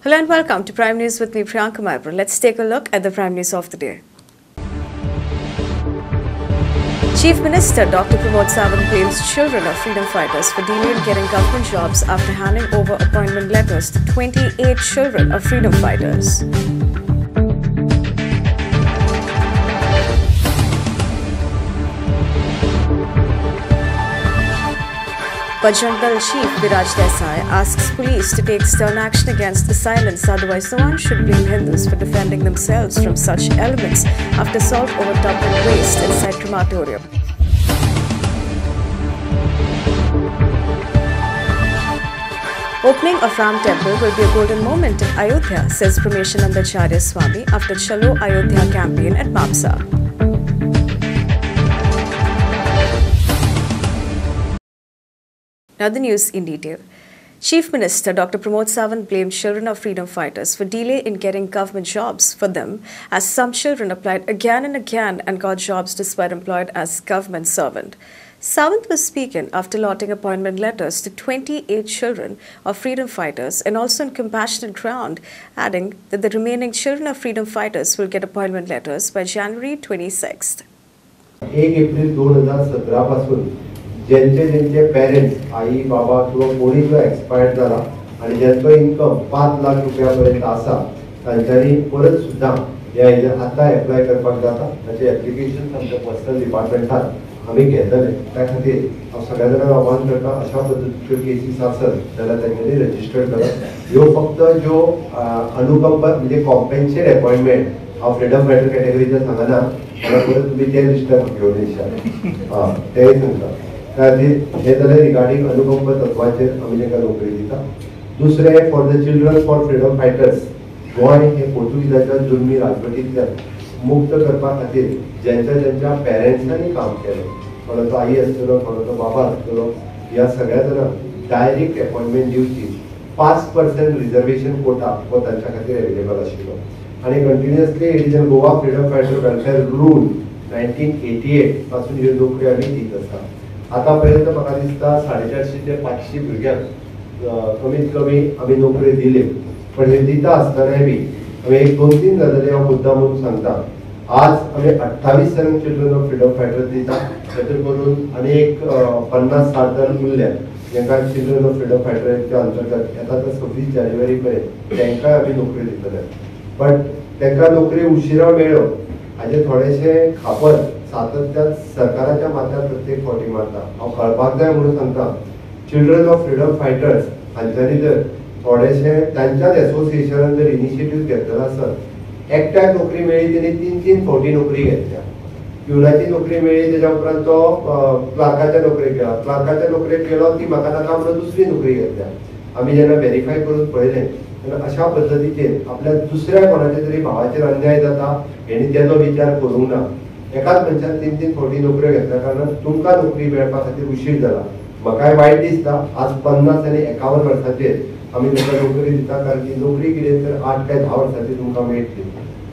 Hello and welcome to Prime News with me, Priyanka Maipur. Let's take a look at the Prime News of the day. Chief Minister Dr. Pramod Sawant blames children of freedom fighters for delay in getting government jobs after handing over appointment letters to 28 children of freedom fighters. Bajrang Dal Chief Viraj Desai asks police to take stern action against assailants, otherwise no one should blame Hindus for defending themselves from such elements after assault over dumping waste inside crematorium. Opening of Ram Temple will be a golden moment in Ayodhya, says Prameshananda Acharya Swami after Chalo Ayodhya campaign at Mamsa. Now the news in detail. Chief Minister Dr. Pramod Sawant blamed children of freedom fighters for delay in getting government jobs for them, as some children applied again and again and got jobs despite employed as government servant. Sawant was speaking after allotting appointment letters to 28 children of freedom fighters and also on compassionate ground, adding that the remaining children of freedom fighters will get appointment letters by January 26th. 1 April 2017 पासून ज्यांचे parents I बाबा किंवा कोणी जो expired झाला आणि ज्यांचो income 5 lakh रुपयापर्यंत आसा तांच्यांनी परत सुद्धा ह्या आता अप्लाय करपाक जाता. ताचे एप्लिकेशन आमच्या पर्सनल डिपार्टमेंटात आम्ही घेतले. त्या खातीर हांव सगळ्या जाणांक आव्हान करता, अशा पद्दतीच्यो केसीस आसत जाल्यार तांच्यांनी रजिस्टर करप. ह्यो फक्त ज्यो अनुकंप म्हणजे कॉम्पेन्सेट अपॉइंटमेंट हांव फ्रीडम फायटर कॅटेगरीचे सांगना, मला परत तुम्ही ते लिस्टार घेवन येशात. तेय सांगता हे जाल्यार रिगार्डिंग अनुकंप तत्वाचेर आमी तांकां नोकरी दिता. दुसरे for the children for freedom fighters, Goa हे पोर्तुगीजाच्या जुलमी राजवटींतल्यान मुक्त करपा खातीर ज्यांच्या पेरेंट्सांनी काम केलें, कोणाचो आई आसतलो, कोणाचो बाबा आसतलो, ह्या सगळ्या जाणांक डायरेक्ट अपॉइंटमेंट दिवची 5% रिजर्वेशन कोटा हो तांच्या खातीर अवेलेबल आशिल्लो. आणि continuously it is Goa freedom fighter welfare rule 1988 पासून ह्यो नोकरी आमी दीत आसा. आतापर्यंत म्हाका दिसता 450 ते 500 भुरग्यांक कमीत कमी आमी नोकरी दिले. पण हे दिता आसतनाय बी आमी एक 2-3 गजाली हांव मुद्दामून सांगता. आज आमी 28 जण चिल्ड्रन ऑफ फ्रीडम फायटर दिता, तातूंत करून आनी एक 50-60 जण उरल्या जांकां चिल्ड्रन ऑफ फ्रीडम फायटराच्या अंतर्गत येता ते 26 जानेवारी पर्यंत तांकांय आमी नोकरी दितले. बट तांकां नोकरी उशिरा मेळ्ळ्यो हाचे थोडेशे खापर सातत्यान सरकाराच्या माथ्यार प्रत्येक फावटी मारता. हांव कळपाक जाय म्हणून सांगता, चिल्ड्रन ऑफ फ्रीडम फायटर्स हांच्यांनी जर थोडेशे तांच्याच एसोसिएशनान जर इनिशिएटीव घेतलेलो आसत, एकट्याक नोकरी मेळ्ळी तेणी 3-3 फावटी नोकरी घेतल्या. प्युनाची नोकरी मेळ्ळी, तेच्या उपरांत तो क्लार्काच्या नोकरेक गेला, क्लार्काच्या नोकरेक गेलो, ती म्हाका नाका म्हणून दुसरी नोकरी घेतल्या. आमी जेन्ना व्हेरीफाय करून पळयलें तेन्ना अशा पद्दतीचेर आपल्या दुसऱ्या कोणाच्या तरी भावाचेर अन्याय जाता हेणी तेजो विचार करूंक ना. एकाच मनशान 3-3 फावटी नोकऱ्यो घेतल्या कारणान तुमकां नोकरी मेळपा खातीर उशीर जाला. म्हाकाय वायट दिसता. आज 50 आनी 51 वर्सांचेर आमी तुमकां नोकरी दिता, कारण की नोकरी कितें तर 8 काय 10 वर्सांची तुमकां मेळटली.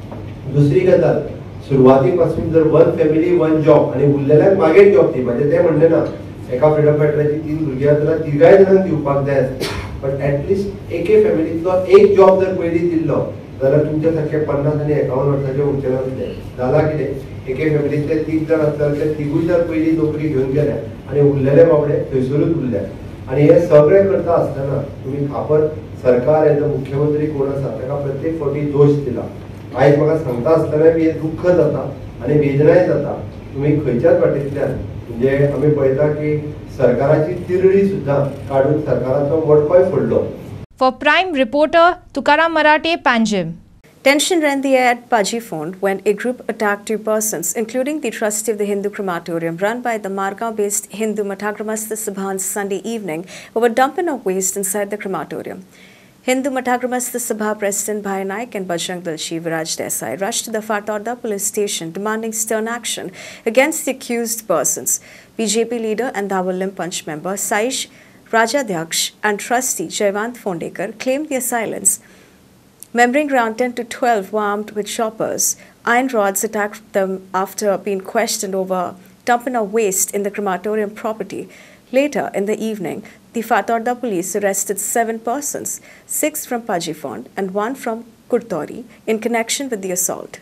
दुसरी गजाल, सुरवाती पासून जर 1 फॅमिली 1 जॉब आनी उरलेल्यांक मागीर जॉब दी, म्हणजे ते म्हणले ना एका फ्रीडम फायटराची 3 भुरगीं जाल्यार 3गाय जाणांक दिवपाक जाय. बट एटलिस्ट एके फॅमिलींतलो एक जॉब जर पयलीं दिल्लो जाल्यार तुमच्या सारखे 50 आनी 51 वर्सांचे उरचे नासले. जाला कितें, एके फॅमिलींतले 3 जण आसल्यार ते 3गूय जर पयलीं नोकरी घेवन गेले आनी उरलेले बाबडे थंयसरूच उरले. आणि हे सगळे करता आसतना तुम्ही खापर सरकार एज अ मुख्यमंत्री कोण आसा ताका प्रत्येक फावटी दोष दिला. आयज म्हाका सांगता आसतना बी दुख्ख जाता आनी वेदनाय जाता. तुम्ही खंयच्याच वाटेंतल्यान म्हणजे आमी पळयता की सरकाराची तिरडी सुद्दां काडून सरकाराचो वडकोय फोडलो. For Prime reporter Tukaram Marathe, Panjim. Tension ran the air at Paji Fond when a group attacked 2 persons, including the trustee of the Hindu crematorium run by the Margao-based Hindu Mathagramastha Sabha on Sunday evening over dumping of waste inside the crematorium. Hindu Mathagramastha Sabha President Bhai Naik and Bajrang Dal Chief Viraj Desai rushed to the Fatorda police station demanding stern action against the accused persons. BJP leader and Dawal Limpanch member Saish Rajadhyaksh and trustee Jayvant Fondekar claimed the assailants, membering around 10 to 12 were armed with choppers. Iron rods attacked them after being questioned over dumping of waste in the crematorium property. Later in the evening, The Fatorda police arrested 7 persons, 6 from Pajifond and 1 from Kurtori, in connection with the assault.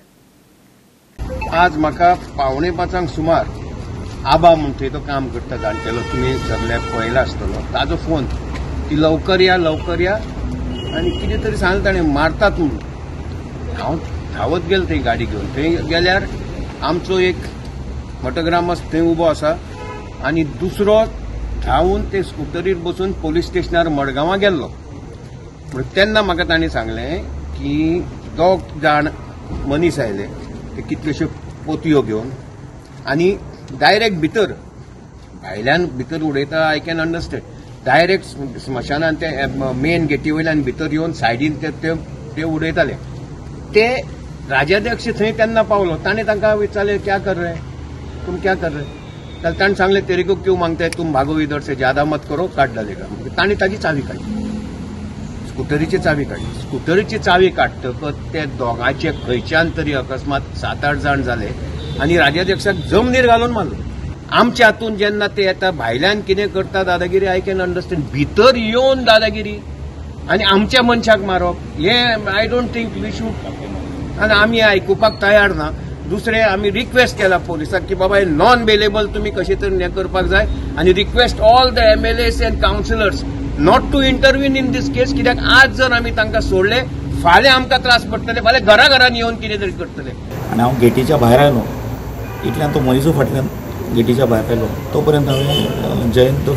आज म्हाका 4:45 सुमार आबा म्हणून थंय तो काम करता जाणटेलो, तुमी सगळे पळयला आसतलो, ताजो फोन, ती लवकर या आनी कितें तरी सांगलें ताणें मारतात म्हणून. हांव धांवत गेलो थंय गाडी घेवन. थंय गेल्यार आमचो एक मटग्रामस्त थंय उबो आसा आनी दुसरो धांवून ते स्कुटरीर बसून पोलीस स्टेशनार मडगांवां गेल्लो. तेन्ना म्हाका ताणें सांगलें की 2 जाण मनीस आयले, ते कितल्योश्यो पोतयो घेवन आनी डायरेक्ट भितर, भायल्यान भितर उडयता आय कॅन अंडरस्टँड, डायरेक्ट स्मशानान ते मेन गेटी वयल्यान भितर येवन सायडीन ते उडयताले. ते राजाध्यक्ष थंय तेन्ना पावलो. ताणें तांकां विचारलें क्या कर रहे, तुम क्या कर रहे, जाल्यार ताणें सांगलें तेरे को क्यों मांगता है, तुम भागो इधर से, ज्यादा मत करो, काट डालेगा. ताणें ताची चावी काडली, स्कुटरीची चावी काडली. स्कुटरीची चावी काडटकच ते दोगांचे खंयच्यान तरी अकस्मात 7-8 जाण जाले आनी राजाध्यक्षाक जमनीर घालून मारलो. आमच्या हातून जेन्ना ते येता, भायल्यान कितें करता दादागिरी आय कॅन अंडरस्टँड, भितर येवन दादागिरी आनी आमच्या मनशाक मारप, हे I don't think we should. आनी आमी आयकुपाक तयार ना. दुसरे आमी रिक्वेस्ट केला पोलिसांक की बाबा हे नॉन बेलेबल तुमी कशें तरी हें करपाक जाय आनी request all the MLAs and councillors not to intervene in this case. कित्याक आज जर आमी तांकां सोडले, फाल्यां आमकां त्रास पडटले, फाल्यां घरान येवन कितें तरी करतले. आनी हांव गेटीच्या भायर आयलो, इतल्यान तो मनीसू फाटल्यान गेटीच्या भायर आयलो. तो पर्यंत हांवें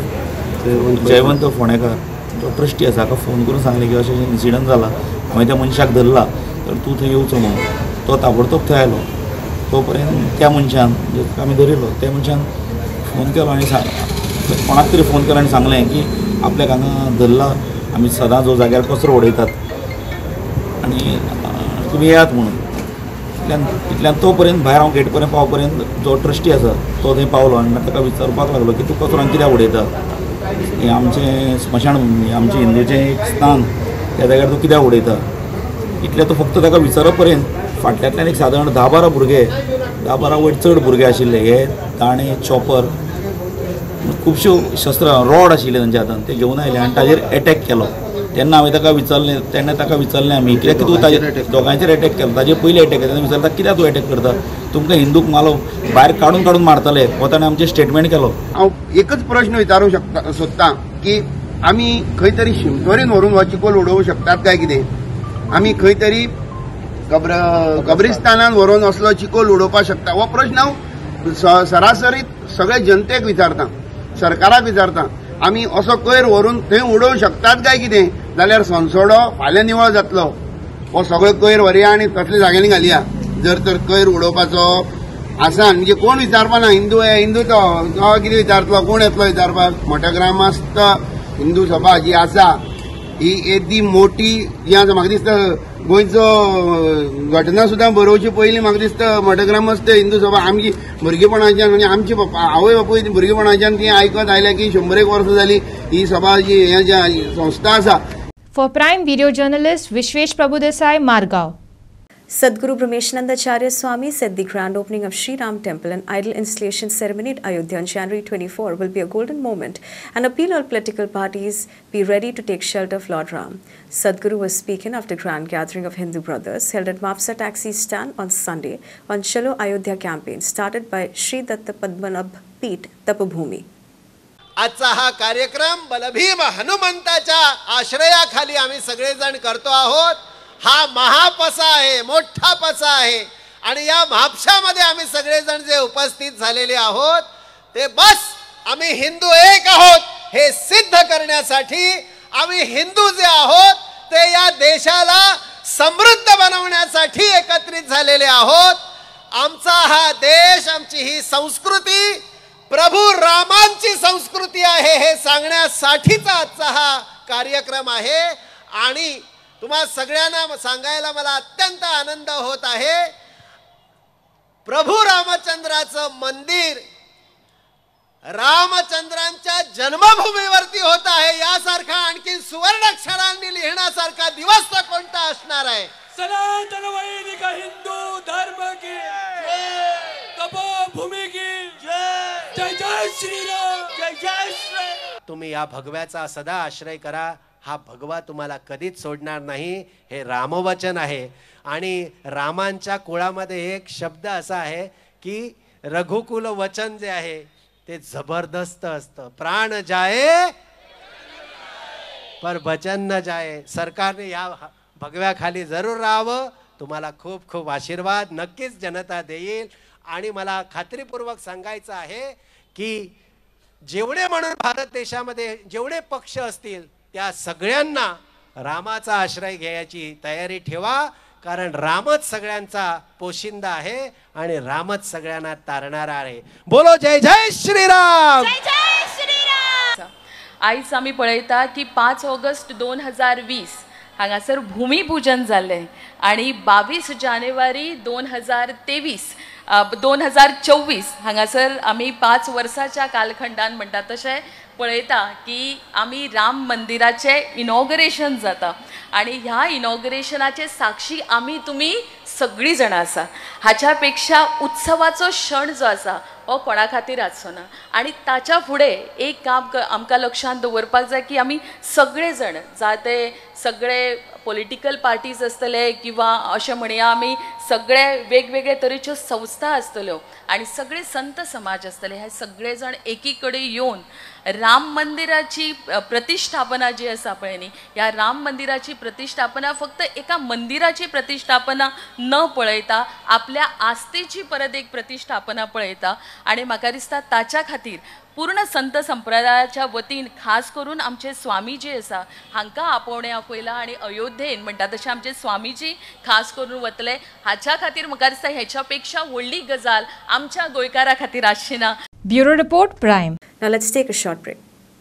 जयवंत फोंडेकार जो ट्रस्टी आसा हाका फोन करून सांगलें की अशें इन्सिडंट जाला, हांवें त्या मनशाक धरला, तर तूं थंय येवचो म्हणून. तो ताबडतोब थंय आयलो. तो पर्यंत त्या मनशान जेका आमी धरिल्लो त्या मनशान फोन केलो आनी कोणाक तरी फोन केलो आनी सांगलें की आपल्याक हांगा धरला, आमी सदां जो जाग्यार कचरो उडयतात आनी तुमी येयात म्हणून. इतल्यान तो पर्यंत भायर हांव गेट पर्यंत पाव पर्यंत जो ट्रस्टी आसा तो थंय पावलो आनी ताका विचारपाक लागलो की तूं कचरो कित्याक उडयता, हें आमचें स्मशान भुमी, आमचें हिंदूचें एक स्थान, त्या जाग्यार तूं कित्याक उडयता. इतलें तो फक्त ताका विचारप पर्यंत फाटल्यातल्यान एक सादारण 10-12 भुरगे, 10-12 वयर चड भुरगे आशिल्ले, हे दाणे, चॉपर, खुबश्यो शस्त्रां, रॉड आशिल्ले तांच्या हातान, ते घेवन आयले आनी ताजेर एटॅक केलो. तेन्ना हांवें ताका विचारलें आमी कित्याक तूं ताजेर दोगांयचेर एटॅक केलो, ताजेर पयलीं एटॅक केलो. तेन्ना विचारता कित्याक तूं एटॅक करता, तुमकां हिंदूक मालो भायर काडून मारतले, हो ताणें आमचें स्टेटमेंट केलो. हांव एकच प्रश्न विचारूंक सोदतां की आमी खंय तरी शिमतोरेन व्हरून हो चिकोल उडोवंक शकतात काय कितें? आमी खंय तरी कब्रिस्तानान व्हरून असलो चिकोल उडोवपाक शकता? हो प्रश्न हांव सरासरीत सगळ्या जनतेक विचारता, सरकाराक विचारता. आमी असो कोयर व्हरून थंय उडोवंक शकतात काय कितें? जाल्यार संसोडो फाल्यां निवळ जातलो. हो सगळो कोयर व्हरया आनी तसल्या जाग्यांनी घालया. जर तर कोयर उडोवपाचो आसा म्हणजे कोण विचारपा ना, हिंदू तो कितें विचारतलो, कोण येतलो विचारपाक? मठग्रामस्थ हिंदू सभा जी आसा ही येदी मोठी, जी आसा म्हाका दिसता गोंयचो घटना सुद्दां बरोवचे पयलीं म्हाका दिसता मठग्रामस्थ हिंदू सभा आमची भुरगेपणाच्यान म्हणजे आमचे आवय बापूय भुरगेपणाच्यान ती आयकत आयल्या की 100 वर्सां जाली ही सभा जी हे ज्या संस्था आसा. For Prime video journalist Vishwesh Prabhudesai, Margao. Sadguru Brahmeshanandacharya Swami said the grand opening of Sri Ram Temple and idol installation ceremony at Ayodhya on January 24 will be a golden moment and appeal all political parties be ready to take shelter of Lord Ram. Sadguru was speaking after grand gathering of Hindu brothers held at Mapsa taxi stand on Sunday on Chalo Ayodhya campaign started by Sri Datta Padmanabh Peeth Tapabhumi. आजचा हा कार्यक्रम बलभीम हनुमंताच्या आश्रयाखाली आम्ही सगळेजण करतो आहोत. हा महापसा आहे, मोठा पसा आहे आणि या म्हापशामध्ये आम्ही सगळेजण जे उपस्थित झालेले आहोत ते बस आम्ही हिंदू एक आहोत हे सिद्ध करण्यासाठी, आम्ही हिंदू जे आहोत ते या देशाला समृद्ध बनवण्यासाठी एकत्रित झालेले आहोत. आमचा हा देश, आमची ही संस्कृती प्रभू रामांची संस्कृती आहे हे सांगण्यासाठीचा आजचा हा कार्यक्रम आहे. आणि तुम्हा सगळ्यांना सांगायला मला अत्यंत आनंद होत आहे, प्रभू रामचंद्राचं मंदिर रामचंद्रांच्या जन्मभूमीवरती होत आहे. यासारखा आणखी सुवर्णाक्षरांनी लिहिण्यासारखा दिवस तर कोणता असणार आहे? सनातन वैदिक हिंदू धर्म की जय, तपोभूमि की जय, जय जय श्रीराम जय जय श्री. तुम्ही या भगव्याचा सदा आश्रय करा. हा भगवा तुम्हाला कधीच सोडणार नाही. हे रामवचन आहे. आणि रामांच्या कुळामध्ये एक शब्द असा आहे की रघुकुल वचन जे आहे ते जबरदस्त असतं. प्राण जाए पर वचन न जाए. सरकारने या भगव्याखाली जरूर राहावं. तुम्हाला खूप खूप आशीर्वाद नक्कीच जनता देईल. आणि मला खात्रीपूर्वक सांगायचं आहे की जेवढे म्हणून भारत देशामध्ये जेवढे पक्ष असतील त्या सगळ्यांना रामाचा आश्रय घ्यायची तयारी ठेवा. कारण रामच सगळ्यांचा पोशिंदा आहे आणि रामच सगळ्यांना तारणारा आहे. बोलो जय जय श्रीराम. आयज आमी पळयता की 5 ऑगस्ट 2020 हांगासर भूमिपूजन जालें आणि 22 जानेवारी 2024 हांगासर आमी 5 वर्साच्या कालखंडान म्हणटा तशें पळयता की आमी राम मंदिराचे इनॉग्रेशन जाता आणि ह्या इनॉग्रेशनाचे साक्षी आमी तुमी सगळीं जाणां आसा. हाच्या पेक्षा उत्सवाचो क्षण जो आसा हो कोणा खातीर आसचो ना. आणि ताच्या फुडें एक काम आमकां लक्षांत दवरपाक जाय की आमी सगळे जण जाते सगळे पॉलिटिकल पार्टीज आसतले किंवा अशें म्हणया आमी सगळे वेगवेगळे तरेच्यो संस्था आसतल्यो आणि सगळे संत समाज आसतले. हे सगळे जण एकी कडेन येवन राम मंदिराची प्रतिष्ठापना जी आसा पळय न्ही ह्या राम मंदिराची प्रतिष्ठापना फक्त एका मंदिराची प्रतिष्ठापना न पळयता आपल्या आस्थेची परत एक प्रतिष्ठापना पळयता. आणि म्हाका दिसता ताच्या खातीर पूर्ण संत संप्रदायाच्या वतीन खास करून आमचे स्वामीजी आसा हांकां आपोवणे आपयला आणि अयोध्येन म्हणटा तशें आमचे स्वामीजी खास करून वतले. हाच्या खातीर म्हाका दिसता हेच्या पेक्षा व्हडली गजाल आमच्या गोंयकारा खातीर आसची ना. Bureau report prime. Now let's take a short break.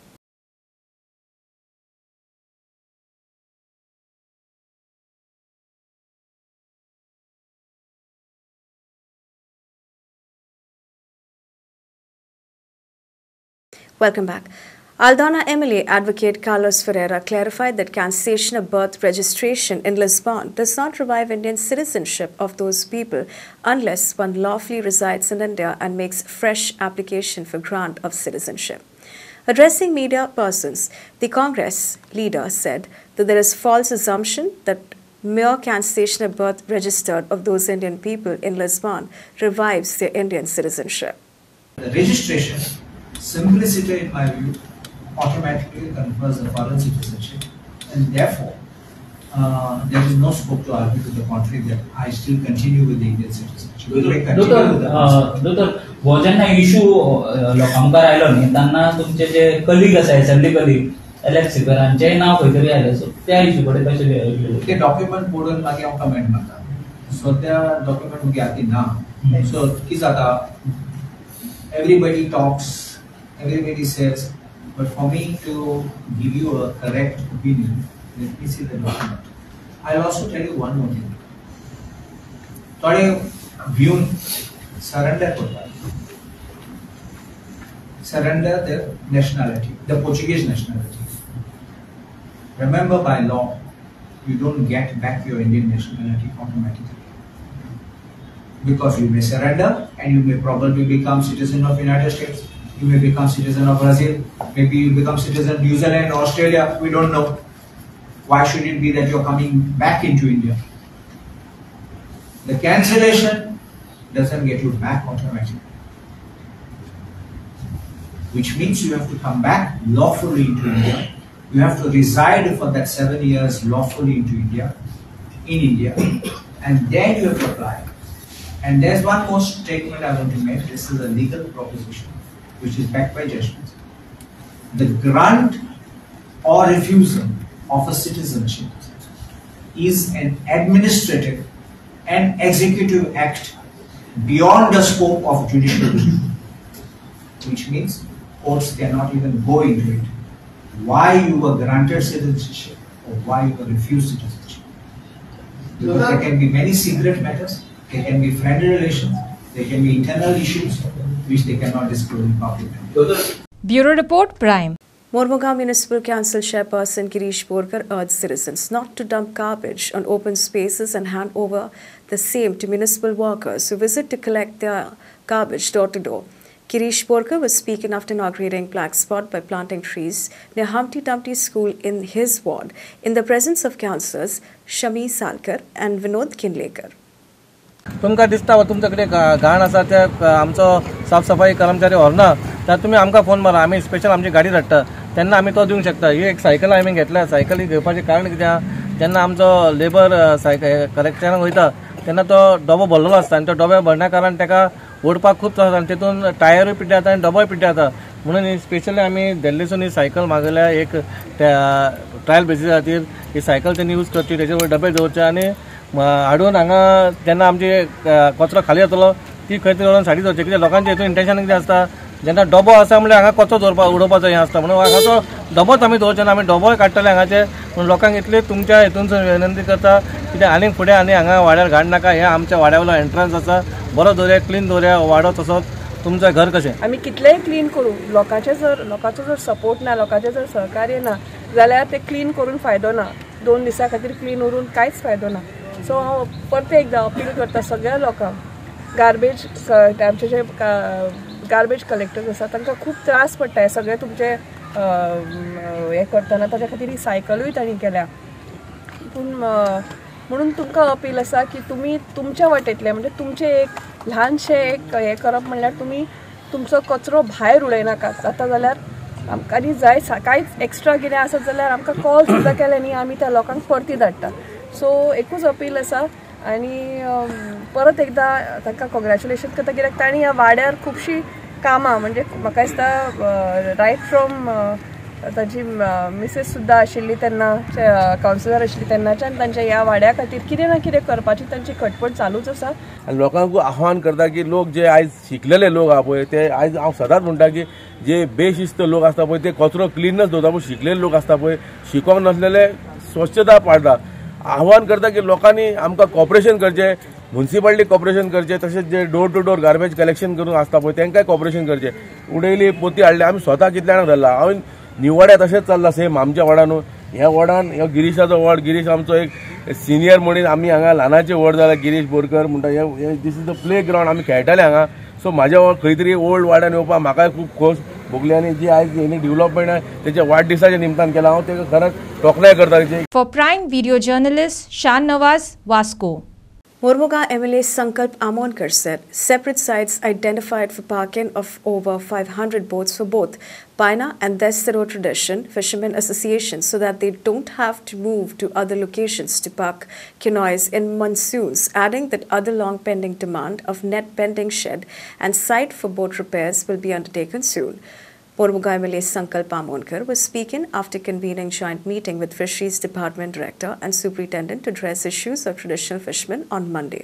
Welcome back. Aldana MLA advocate Carlos Ferreira clarified that cancellation of birth registration in Lisbon does not revive Indian citizenship of those people unless one lawfully resides in India and makes fresh application for grant of citizenship. Addressing media persons, the Congress leader said that there is false assumption that mere cancellation of birth registered of those Indian people in Lisbon revives their Indian citizenship. The registration, simplicity in my view, automatically confers the foreign citizenship, and therefore there is no scope to argue to the contrary that I still continue with the Indian citizenship. दोतोर हो जेन्ना issue लोकांमुखार आयलो न्ही तेन्ना तुमचे जे colleague आसा SMD colleague एलेक्सिकरांचेय नांव खंय तरी आयलें. सो त्या इशू कडेन कशें ते डॉक्युमेंट पळोवन मागीर हांव कमेंट मारता. सो त्या डॉक्युमेंट म्हगे हाती ना. सो कितें जाता everybody talks, everybody says, but for me to give you a correct opinion, let me see the document. I'll also tell you one more thing. थोडे भिवन surrender करतात. Surrender their nationality, the Portuguese nationality. Remember, by law, you don't get back your Indian nationality automatically. Because you may surrender and you may probably become citizen of United States, you may become citizen of Brazil, maybe you become citizen of New Zealand, Australia, we don't know. Why should it be that you're coming back into India? The cancellation doesn't get you back automatically. Which means you have to come back lawfully into India. You have to reside for that 7 years lawfully into India, in India, and then you have to apply. And there's one more statement I want to make. This is a legal proposition which is backed by judgment. The grant or refusal of a citizenship is an administrative and executive act beyond the scope of judicial review, which means courts cannot even go into it. Why you were granted citizenship or why you were refused citizenship. Because there can be many secret matters. There can be friendly relations, there can be internal issues which they cannot disclose in public. Bureau Report Prime. Mormugao Municipal Council Chairperson Girish Borkar urged citizens not to dump garbage on open spaces and hand over the same to municipal workers who visit to collect their garbage door to door. Girish Borkar was speaking after inaugurating Black Spot by planting trees near Humpty Dumpty School in his ward in the presence of councillors Shami Salkar and Vinod Kinlekar. तुमकां दिसता तुमचे कडेन घाण आसा ते आमचो साफ सफाई कर्मचारी व्हरना तर तुमी आमकां फोन मारा आमी स्पेशल आमची गाडी धाडटा तेन्ना आमी तो दिवंक शकता. ही एक सायकल आमी घेतल्या सायकली घेवपाचें कारण कितें जेन्ना आमचो लेबर कलेक्शनाक वयता तेन्ना तो डबो भरलेलो आसता आनी तो डबो भरण्या कारण ताका ओडपाक खूब त्रास जाता आनी तेतून टायरूय पिड्ड्या जाता आनी डबोय पिड्ड्या जाता म्हणून स्पेशली आमी दिल्लीसून ही सायकल मागयल्या एक ट्रायल बेसिसा खातीर ही सायकल तेणी यूज करची तेचे वयर डबे दवरचे आनी हाडून हांगा जेन्ना आमचे कचरो खाली जातलो ती खंय तरी व्हरून सायडीक दवरची कित्याक लोकांचे हितून इंटेंशन कितें आसता जेन्ना डबो आसा म्हणल्यार हांगा कचरो दवरपाक उडोवपाचो हें आसता म्हणून हांगाचो डबोच आमी दवरचे ना आमी डबोय काडटले हांगाचे पूण लोकांक इतली तुमच्या हितूनसून विनंती करता कित्याक आनीक फुडें आनी हांगा वाड्यार घाण नाका हें आमच्या वाड्या वयलो एंट्रन्स आसा बरो दवरया क्लीन दवरया वाडो तसोच तुमचें घर कशें आमी कितलेंय क्लीन करूं लोकांचो जर सपोर्ट ना लोकांचें जर सहकार्य ना जाल्यार ते क्लीन करून फायदो ना 2 दिसां खातीर क्लीन उरून कांयच फायदो ना. सो हांव परते एकदां अपील करता सगळ्या लोकांक गार्बेज आमचे जे गार्बेज कलेक्टर्स आसा तांकां खूब त्रास पडटा हे सगळे तुमचे हें करतना ताच्या खातीर ही सायकलूय तांणी केल्या पूण म्हणून तुमकां अपील आसा की तुमी तुमच्या वाटेंतले म्हणजे तुमचे एक ल्हानशें एक हें करप म्हणल्यार तुमी तुमचो कचरो भायर उडयनाकात जाता जाल्यार आमकां आनी जाय कांयच एक्स्ट्रा कितें आसत जाल्यार आमकां कॉल सुद्दां केले न्ही आमी त्या लोकांक परती धाडटा. सो एकूच अपील आसा आनी परत एकदां तांकां कॉंग्रॅच्युलेशन करता कित्याक तांणी ह्या वाड्यार खुबशीं कामां म्हणजे म्हाका दिसता रायट फ्रॉम ताची मिसेस सुद्दां आशिल्ली तेन्ना कावन्सिलर आशिल्ली तेन्नाच्यान तांच्या ह्या वाड्या खातीर कितें ना कितें करपाची तांची खटपट चालूच आसा. आनी लोकांक आव्हान करता की लोक जे आयज शिकलेले लोक आहा पळय ते आयज हांव सदांच म्हणटा की जे बेशिस्त लोक आसता पळय ते कचरो क्लिनच दवरता पूण शिकलेले लोक आसता पळय शिकोंक नासलेले स्वच्छता पाळटा. आव्हान करता की लोकांनी आमकां कॉपरेशन करचें म्युन्सिपालिटी कॉपरेशन करचें तशेंच जे door to door garbage collection करून आसता पळय तांकांय कॉपरेशन करचें. उडयली पोती हाडली आमी स्वता कितल्या जाणांक धरला हांवें निवाड्या तशेंच चल्ला सेम आमच्या वाड्यान ह्या वाड्यान ह्यो गिरीशाचो वाड गिरीश आमचो एक सिनियर म्हणून आमी हांगा ल्हानाचे व्हड जाला गिरीश बोरकर म्हणटा हे this is the playground आमी खेळटाले हांगा. सो म्हाज्या खंय तरी ओल्ड वाड्यान येवपाक म्हाकाय खूब खोस भोगली आनी जी आयज हेणी डेव्हलपमेंट आहे त्याच्या वाढदिवसाच्या निमतान केला हांव तेका खरंच तोखणाय करता. For prime video journalist Shan Nawaz, Vasco. Mormuga MLA Sankalp Amonkar said separate sites identified for parking of over 500 boats for both Paina and Destero Tradition Fishermen Association so that they don't have to move to other locations to park canoes in monsoons, adding that other long pending demand of net pending shed and site for boat repairs will be undertaken soon. Mormuga MLA Sankalp Amonkar was speaking after convening joint meeting with Fisheries Department Director and Superintendent to address issues of traditional fishermen on Monday.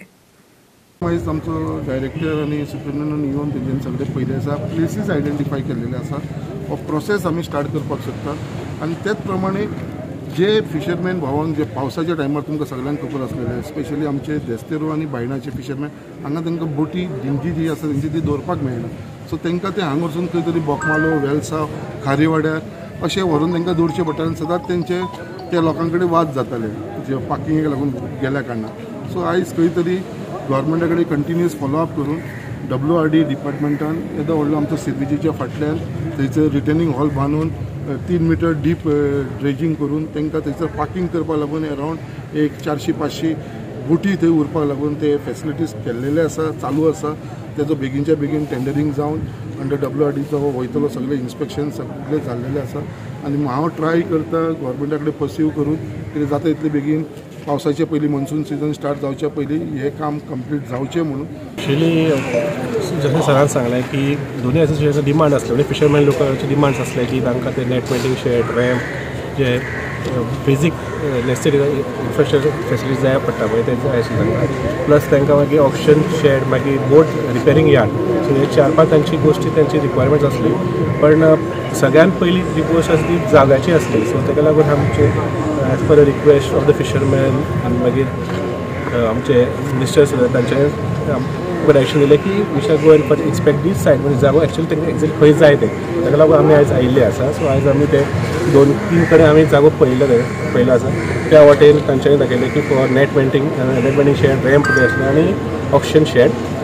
आमचो director आनी superintendent येवन तेंच्यानी सगळे पयले आसा places identify केलेले आसा हो प्रोसेस आमी स्टार्ट करपाक शकता आनी त्याच प्रमाणे जे फिशरमॅन भावांक जे पावसाच्या टायमार तुमकां सगळ्यांक खबर आसलेले स्पेशली आमचे देस्तेरो आनी बायणाचे फिशरमॅन हांगा तांकां बोटी दिंजी जी आसा तेंची ती दवरपाक मेळना. सो तांकां ते हांगा वचून खंय तरी बोकमालो वेलसांव खारेवाड्यार अशें व्हरून तांकां दवरचें पडटा आनी सदांच तेंचे त्या लोकां कडेन वाद जाताले जे पार्किंगेक लागून गेल्या कारणान. सो आयज खंय तरी गव्हर्मेंटा कडेन कंटिन्युअस फॉलोअप करून WRD डिपार्टमेंटान येदो व्हडलो आमचो सीबीजीच्या फाटल्यान थंयसर रिटर्निंग हॉल बांदून 3 मीटर डीप ड्रेजिंग करून तांकां थंयसर पार्किंग करपाक लागून अरावंड एक 400-500 बोटी थंय उरपाक लागून ते फेसिलिटीज केल्लेले आसा चालू आसा. तेजो बेगीनच्या बेगीन टेंडरिंग जावन अंडर WRDचो हो वयतलो सगळे इन्स्पेक्शन सगळे जाल्लेले आसा आनी हांव ट्राय करता गव्हर्मेंटा कडेन पर्सीव करून कितें जाता इतले बेगीन पावसाचे पयलीं मॉन्सून सीजन स्टार्ट जावच्या पयलीं हे काम कंप्लीट जावचें म्हणून. एक्चुअली जशें सरान सांगलें की दोनूय एसोसिएशनाचे डिमांड आसले म्हणजे फिशरमॅन लोकांचे डिमांड्स आसले की तांकां ते नेट पेंटींग शेड रॅम्प जे बेजीक नेसेसरी इन्फ्रास्ट्रक्चर फेसिलिटीज जाय पडटा पळय ते जाय आशिल्ले तांकां प्लस तांकां मागीर ऑप्शन शेड मागीर बोट रिपेरींग यार्ड सो हे 4-5 तांची गोश्टी तांची रिक्वायरमेंट्स आसली पण सगळ्यान पयली जी गोश्ट आसा ती जाग्याची आसली. सो ताका लागून आमचे as per request of the fisherman आनी मागीर आमचे मिनिस्टर सुद्दां तांचे डायरेक्शन दिलें की we shall go and for expect this site म्हणजे जागो एक्चुअली तांकां एक्झॅक्ट खंय जाय ते ताका लागून आमी आयज आयिल्ले आसा. सो आयज आमी ते 2-3 कडेन आमी जागो पयलो आसा त्या वाटेन तांच्यांनी दाखयलें की for net painting shed ramp बी आसलें आनी ऑक्शन शेड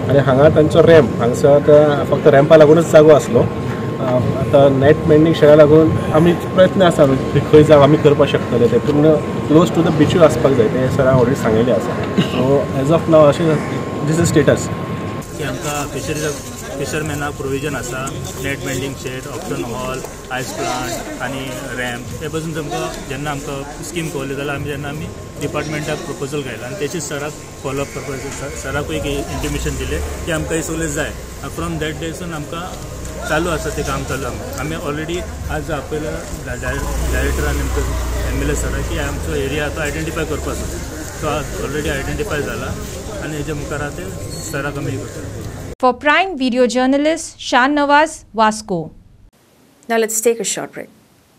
आनी हांगा तांचो रॅम्प हांगसर आतां फक्त रॅम्पा लागूनच जागो आसलो. आतां नेट मेंटेनिंग शेडा लागून आमी प्रयत्न आसा खंय जागो आमी करपाक शकतले ते पूण क्लोज टू द बीचूच आसपाक जाय ते सरान ऑलरेडी सांगिल्लें आसा. सो एज ऑफ नाव अशें दीस इज स्टेटस की आमकां फिशरमॅनाक प्रोविजन आसा net maintaining shed, auction hall, ice plant आनी रॅम्प. हे पासून तुमकां जेन्ना आमकां स्कीम कळ्ळी जाल्यार आमी डिपार्टमेंटाक प्रपोजल घायला आनी तेची सराक फॉलोअप करपाक सराक एक इंटिमेशन दिलें की आमकां हे सगळें जाय. फ्रॉम दॅट डेसून आमकां चालू आसा ते काम चालू आमी ऑलरेडी आज आपयला डायरेक्टरान MLA सराक की आमचो एरिया आतां आयडेंटिफाय करपाचो. सो आज ऑलरेडी आयडेंटिफाय जाला आनी हेजे मुखार ते सराक आमी करता. For Prime video journalist Shan Nawaz, Vasco. Now let's take a short break.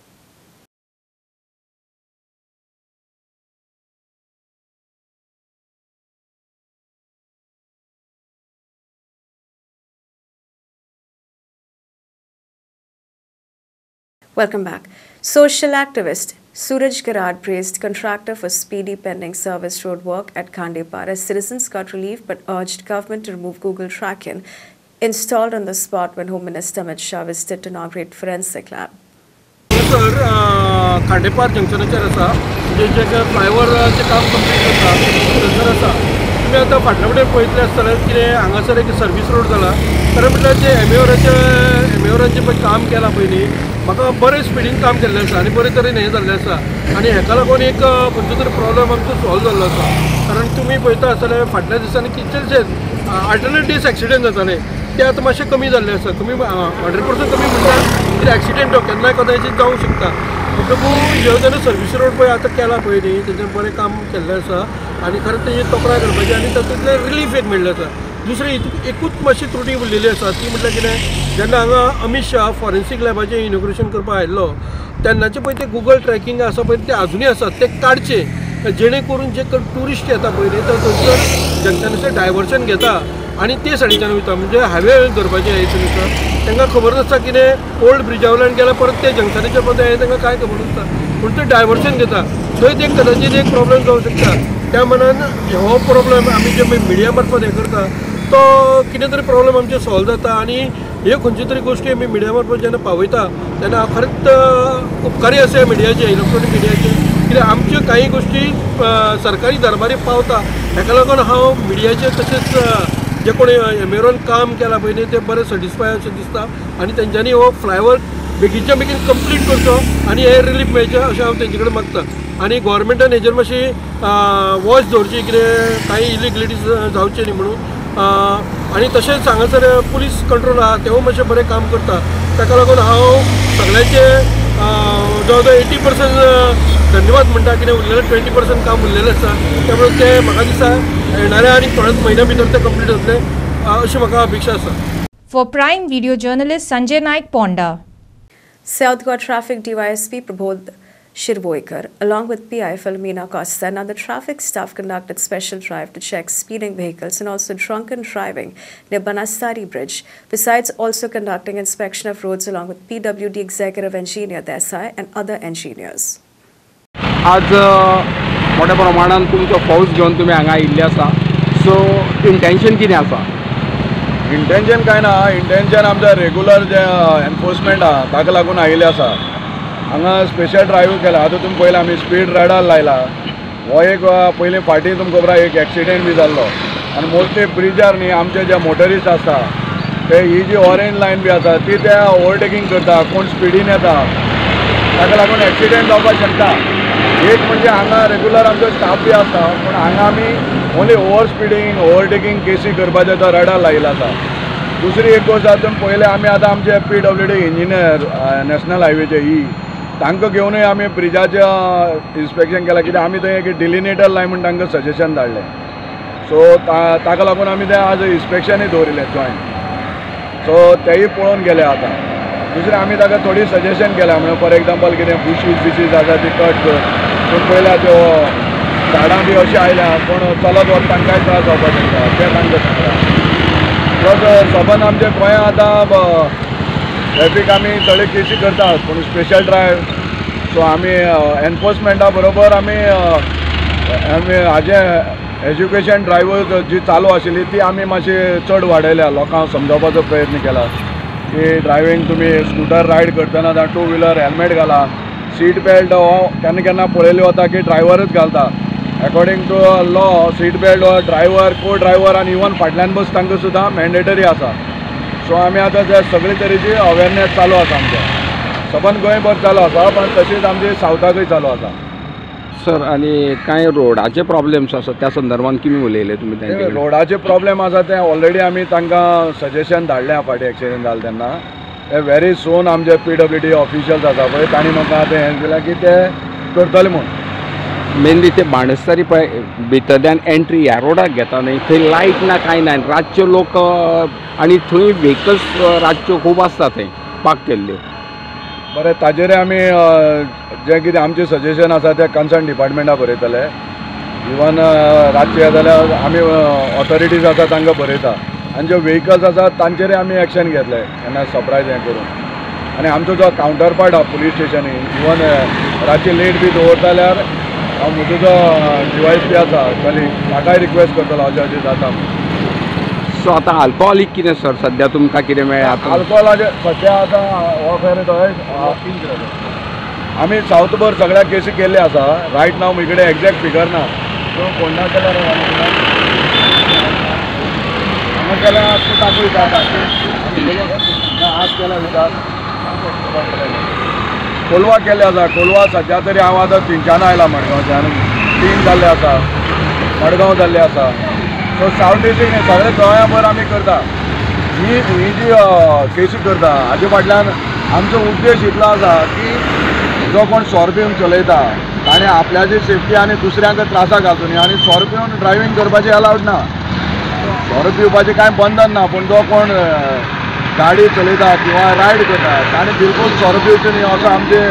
Welcome back. Social activist Suraj Garad praised contractor for speedy pending service road work at Khandepara. Citizens got relief but urged government to remove Google tracking installed on the spot when Home Minister Amit Shah visited to inaugurate forensic lab. Sir Khandepar जंक्शनाचेर आसा जे फ्लायओव्हरचें काम complete जाता थंयसर आसा. तुमी आतां फाटल्या फुडें पळयतले आसतले कितें हांगासर एक सर्वीस रोड जाला. कारण म्हटल्यार जे एमेओराचें पळय काम केलां पळय न्ही म्हाका बरें स्पिडीन काम केल्लें आसा आनी बरे तरेन हें जाल्लें आसा आनी हेका लागून एक खंयचो तरी प्रॉब्लम आमचो सॉल्व जाल्लो आसा. कारण तुमी पळयता आसतले फाटल्या दिसांनी कितलेशेच अल्टरनेट डेज एक्सिडेंट जाताले ते आतां मातशें कमी जाल्लें आसा. कमी 100% कमी म्हणटा कितें एक्सिडेंट केन्नाय कदाचित जावंक शकता. म्हणटकूच ह्यो जेन्ना सर्वीस रोड पळय आतां केला पळय न्ही तेजें बरें काम केल्लें आसा आनी खरें तेजी तक्रार करपाची आनी तातूंतलें रिलीफ एक मेळ्ळें आसा. दुसरी एकूच मातशी त्रुटी उरलेली आसा ती म्हटल्यार कितें जेन्ना हांगा अमित शाह फॉरेन्सीक लॅबाचें इनॉग्रेशन करपाक आयिल्लो तेन्नाचे पळय ते गुगल ट्रॅकिंग आसा पळय ते अजुनूय आसात ते काडचे जेणे करून जे टुरिस्ट येता पळय न्ही तर थंयसर जंक्शनाचें डायवर्शन घेता आनी ते सायडीच्यान वयता म्हणजे हायवे धरपाचें थंयसर तांकां खबर नासता कितें ओल्ड ब्रिजा वयल्यान गेल्यार परत ते जंक्शनाचेर परत हे तांकां कांय खबर नासता पूण ते डायवर्शन घेता. थंय एक कदाचित एक प्रॉब्लेम जावंक शकता. त्या मनान हो प्रॉब्लेम आमी जे मिडिया मार्फत हे करता तो कितें तरी प्रॉब्लेम आमचे सॉल्व जाता आनी ह्यो खंयच्यो तरी गोश्टी आमी मिडिया मार्फत जेन्ना पावयता तेन्ना खरेंच उपकारी आसा मिडियाचे इलेक्ट्रॉनीक मिडियाचे कित्याक आमच्यो कांय गोश्टी सरकारी दरबारी पावता. हेका लागून हांव मिडियाचे तशेंच जे कोणी एमेरोन काम केलां पळय न्ही ते बरें सॅटिस्फाय अशें दिसता आनी तेंच्यांनी हो फ्लायओव्हर बेगीच्या बेगीन कंप्लीट करचो आनी हे रिलीफ मेळचें अशें हांव तेंचे कडेन मागता. आनी गोवोरमेंटान हेजेर मातशी वॉच दवरची कितें कांय इलिगलिटीज जावचे न्ही म्हणून आनी तशेंच हांगासर पुलीस कंट्रोल आहा तेवूय मातशें बरें काम करता. ताका लागून हांव सगळ्यांचे जवळ जवळ 80% धन्यवाद म्हणटा कितें उरलेलें 20% काम उरलेलें आसा त्यामुळे ते म्हाका दिसता येणाऱ्या आनी थोड्याच म्हयन्या भितर ते कंप्लीट जातले अशी म्हाका अपेक्षा आसा. For Prime video journalist Sanjay Naik, Ponda. South Goa Traffic DYSP Prabodh Shirvoikar, along with PI Philomena Costa and other traffic staff conducted special drive to check speeding vehicles and also drunken driving near Banastari Bridge, besides also conducting inspection of roads along with PWD Executive Engineer Desai and other engineers. आज मोठ्या प्रमाणात तुमचो फौज घेवन तुम्ही हांगा आयिल्ले आसा सो इंटेंशन कितें आसा? इंटेंशन काय ना इंटेंशन आमच्या रेग्युलर जे एनफोर्समेंट आहा ताका लागून आयिल्ले आसा. हांगा स्पेशल ड्रायव्ह केला. आतां तुमकां पळयला आमी स्पीड राडार लायला. हो एक पयलीं फाटीं तुमकां खबर एक एक्सिडेंट बी जाल्लो आनी मोस्टली ब्रिजार न्ही आमचे जे मोटरिस्ट आसता ते ही जी ऑरेंज लायन बी आसा ती ते ओवरटेकिंग करता कोण स्पिडीन येता ताका लागून एक्सिडेंट जावपाक शकता. एक म्हणजे हांगा रेग्युलर आमचो स्टाफ बी आसता पूण हांगा आमी ओन्ली ओवर स्पिडींग ओवरटेकिंग केसी करपाचो तो रडार लायिल्लो आसा. दुसरी एक गोश्ट आतां पयले आमी आतां आमचे PWD इंजिनियर नॅशनल हायवेचे ही तांकां घेवनूय आमी ब्रिजाचें इन्स्पेक्शन केलां कित्याक आमी थंय एक डिलिनेटर लाय म्हूण तांकां सजेशन धाडलें. सो ताका लागून आमी तें आज इन्स्पेक्शनूय दवरिल्लें जॉयंट. सो तेय पळोवन गेले आतां. दुसरें आमी ताका थोडी सजेशन केल्या म्हणजे फॉर एग्जाम्पल कितें बुशीज आसा ती कट कर पूण पयल्या त्यो झाडां बी अशीं आयल्या पूण चलत वचपाक कांय त्रास जावपाक शकता तें तांकां सांगलां. प्लस सबंद आमच्या गोंयांत आतां ट्रॅफीक आमी थोडे केसी करतात पूण स्पेशल ड्रायव्ह सो आमी एनफोर्समेंटा बरोबर आमी हाजें एज्युकेशन ड्रायव्ह जी चालू आशिल्ली ती आमी मातशी चड वाडयल्या, लोकांक समजावपाचो प्रयत्न केला की ड्रायव्हिंग तुमी स्कूटर रायड करतना जावं 2 व्हिलर हेल्मेट घाला, सीट बेल्ट हो केन्ना केन्ना पळयल्लें वता की ड्रायव्हरच घालता. According to law seat belt हो ड्रायव्हर, को ड्रायव्हर आनी इवन फाटल्यान बस तांकां सुद्दां मॅन्डेटरी आसा. सो आमी आतां ते सगळे तरेची अवेरनेस चालू आसा आमचे. सबंद गोंयभर चालू आसा, पण तशीच आमची सावथाकूय चालू आसा. सर आणि काय रोडाचे प्रॉब्लेम्स आसा त्या संदर्भात किमी उलयले तुमी तांचे रोडाचे प्रॉब्लेम आसा ते ऑलरेडी आमी तांकां सजेशन धाडलें फाटीं एक्सिडेंट जालें तेन्ना. ते व्हेरी सून आमचे PWD ऑफिशियल्स आसा पळय तांणी म्हाका आतां हें केलां की ते करतले म्हूण. मेनली ते बाणस्तारी पळय भितरल्यान एंट्री ह्या रोडाक घेता न्ही, थंय लायट ना कांय ना, रातच्यो लोक आनी थंय व्हेकल्स रातच्यो खूब आसता थंय पार्क केल्ल्यो. बरें, ताजेर आमी जें कितें आमचें सजेशन आसा तें कन्सर्न डिपार्टमेंटाक बरयतले. इवन रातचे जाल्यार आमी ऑथॉरिटीज आसा तांकां बरयता आनी जे व्हेकल्स आसा तांचेरूय आमी एक्शन घेतले केन्ना सरप्रायज हें करून. आनी आमचो जो कावंटर पार्ट आहा पुलीस स्टेशनी, इवन रातची लेट बी दवरता जाल्यार हांव म्हजो जो DYSP आसा कलीग ताकाय रिक्वेस्ट करतलो अशें अशें जाता. सो आतां अल्कोहोलीक कितें सर सद्या तुमकां कितें मेळ्ळा? अल्कोहोलाचे सद्या आतां हो फेर थंय आमी सावथ भर सगळ्या केसी केल्ले आसा. रायट नाव म्हजे कडेन एक्झॅक्ट फिगर ना, सो कोण ना केल्यार हांगा केल्यार तूं दाखयता आज केल्या विचार कोलवा केल्ले आसा. कोलवा सद्या तरी हांव आतां 3 आयला मडगांवच्यान, 3 जाल्ले आसा, मडगांव जाल्ले आसा. सो सावथ इस्टीक सगळे गोंयाभर आमी करता. ही जी केसी करता हाजे फाटल्यान आमचो उद्देश इतलो आसा की जो कोण सोर पिवन चलयता ताणें आपल्याची सेफ्टी आनी दुसऱ्यांक त्रासाक घालचो न्ही. आनी सोर पिवन ड्रायव्हिंग करपाचें अलावड ना. सोर पिवपाचें कांय बंधन ना, पूण जो कोण गाडी चलयता किंवा रायड करता ताणें बिलकुल सोर पिवचें न्ही असो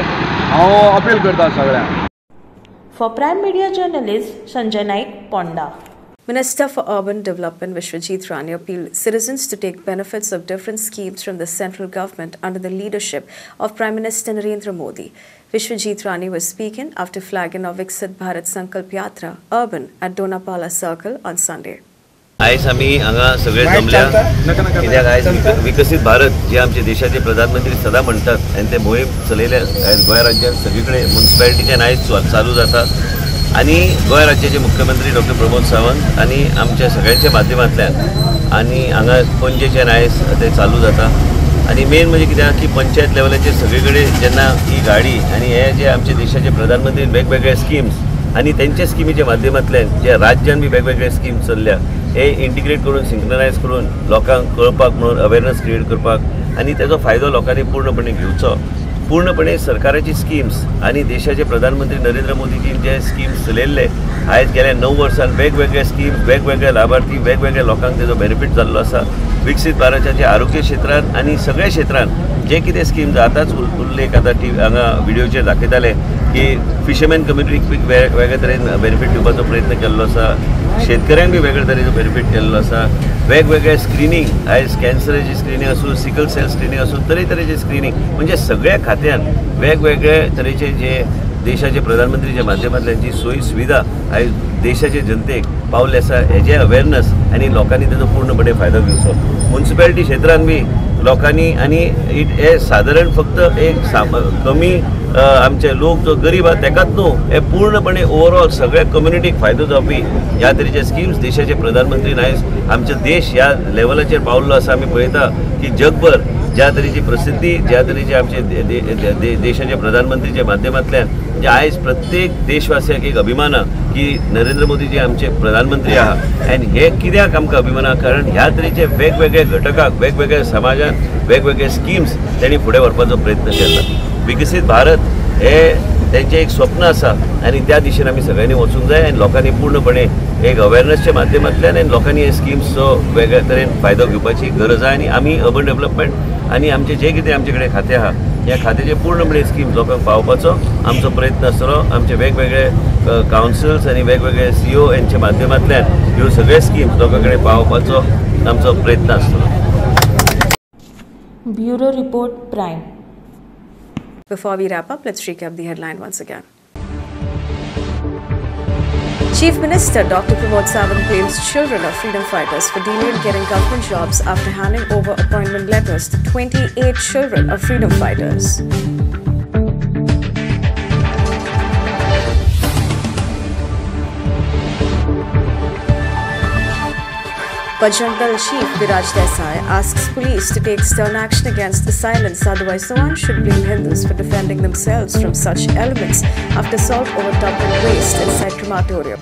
हांव अपील करता सगळ्यांक. For Prime Media journalist Sanjay Naik, Ponda. Minister for Urban Development Vishwajit Rani appealed citizens to take benefits of different schemes from the central government under the leadership of Prime Minister Narendra Modi. Vishwajit Rani was speaking after flagging of Viksit Bharat Sankalp Yatra Urban at Donapala Circle on Sunday. आयज आमी हांगा सगळे जमल्या कित्याक आयज विकसीत भारत जे आमचे देशाचे प्रधानमंत्री सदां म्हणटात आनी ते मोहीम चलयल्या आयज गोंय राज्यांत सगळे कडेन म्युनिसिपॅलिटीच्यान आयज चालू जाता. आणि गोंय राज्याचे मुख्यमंत्री डॉ. प्रमोद सावंत आणि आमच्या सगळ्यांच्या माध्यमांतल्यान आणि हांगा पणजेच्यान आयज ते चालू जाता. आणि मेन म्हणजे कित्याक की पंचायत लेवलाचेर सगळे कडेन जेन्ना ही गाडी आणि हे जे आमचे देशाचे प्रधानमंत्री वेगवेगळे स्किम्स आणि त्यांच्या स्किमीच्या माध्यमांतल्यान जे राज्यान बी वेगवेगळे स्किम्स चल्ल्या हे इंटिग्रेट करून सिंक्रोनायज करून लोकांक कळपाक म्हणून अवेरनेस क्रिएट करपाक आणि त्याचो फायदो लोकांनी पूर्णपणे घेवचो. पूर्णपणे सरकाराची स्किम्स आणि देशाचे प्रधानमंत्री नरेंद्र मोदीजी जे स्किम्स चलयल्ले आयज गेल्या 9 वर्सांत वेगवेगळे स्किम्स वेगवेगळे लाभार्थी वेगवेगळे लोकांक तेजो बेनिफीट जाल्लो आसा. विकसीत भारताच्या आरोग्य क्षेत्रांत आणि सगळ्या क्षेत्रांत जे कितें स्किम्स आतांच उल्लेख आतां हांगा व्हिडिओचेर दाखयताले की फिशरमॅन कम्युनिटीक वेगळे तरेन बेनिफीट दिवपाचो प्रयत्न केल्लो आसा. शेतकऱ्यांक बी वेगळे तरेचो बेनिफीट केल्लो आसा. वेगवेगळे स्क्रिनींग आयज कॅन्सराची स्क्रिनींग आसूं, सिकल सेल स्क्रिनींग आसूं, तरेतरेचे स्क्रिनींग म्हणजे सगळ्या खात्यान वेगवेगळे तरेचे जे देशाचे प्रधानमंत्रीच्या माध्यमांतल्यान जी सोयी सुविधा आयज देशाच्या जनतेक पावले आसा हेजे अवेरनेस आनी लोकांनी तेजो पूर्णपणे फायदो घेवचो. म्युनिसिपॅलिटी क्षेत्रांत बी लोकांनी आनी हे सादारण फक्त एक कमी आमचे लोक जो गरीब आहा तेकाच न्हू, हे पूर्णपणे ओवरऑल सगळ्या कम्युनिटीक फायदो जावपी ह्या तरेचे स्किम्स देशाचे प्रधानमंत्रीन आयज आमचो देश ह्या लेवलाचेर पावल्लो आसा. आमी पळयता की जगभर ज्या तरेची प्रसिद्धी ज्या तरेचे आमचे देशाचे प्रधानमंत्रीच्या माध्यमांतल्यान म्हणजे आयज प्रत्येक देशवासियाक एक अभिमान आहा की नरेंद्र मोदीजी आमचे प्रधानमंत्री आहा. आनी हे कित्याक आमकां अभिमान आहा कारण ह्या तरेचे वेगवेगळे घटकाक वेगवेगळ्या समाजान वेगवेगळे स्किम्स तेणी फुडें व्हरपाचो प्रयत्न केला. विकसीत भारत हे त्यांचे एक स्वप्न आसा आणि त्या दिशेन आमी सगळ्यांनी वचूंक जाय आनी लोकांनी पूर्णपणे एक अवेरनेसच्या माध्यमांतल्यान आनी लोकांनी हे स्किम्सचो वेगळ्या तरेन फायदो घेवपाची गरज आहा. आनी आमी अर्बन डेव्हलपमेंट आनी आमचे जे कितें आमचे कडेन खातें आहा ह्या खात्याचे पूर्णपणे स्कीम लोकांक पावपाचो आमचो प्रयत्न आसतलो. आमचे वेगवेगळे कावन्सिल्स आनी वेगवेगळे CEO यांच्या माध्यमांतल्यान ह्यो सगळे स्कीम्स लोकां कडेन पावपाचो आमचो प्रयत्न आसतलो. Bureau report, Prime. Before we wrap up, let's recap the headline once again. Chief Minister Dr. Pramod Sawant blames children of freedom fighters for delayed getting government jobs after handing over appointment letters to 28 children of freedom fighters. Bajrang Dal Chief Viraj Desai asks police to take stern action against assailants, otherwise no one should blame Hindus for defending themselves from such elements after assault over dumping waste inside crematorium.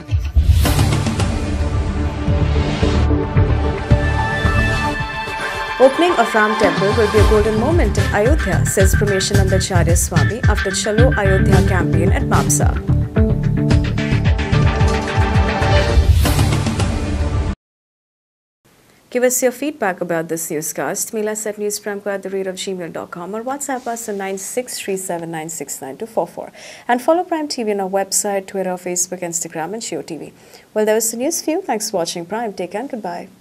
Opening of Ram Temple will be a golden moment in Ayodhya, says Prameshananda Acharya Swami after Chalo Ayodhya campaign at Mapsa. Give us your feedback about this newscast. Mail us at newsprime@gmail.com or WhatsApp us on 9637969244. And follow Prime TV on our website, Twitter, Facebook, Instagram, and Shio TV. Well, that was the news for you. Thanks for watching Prime. Take care and goodbye.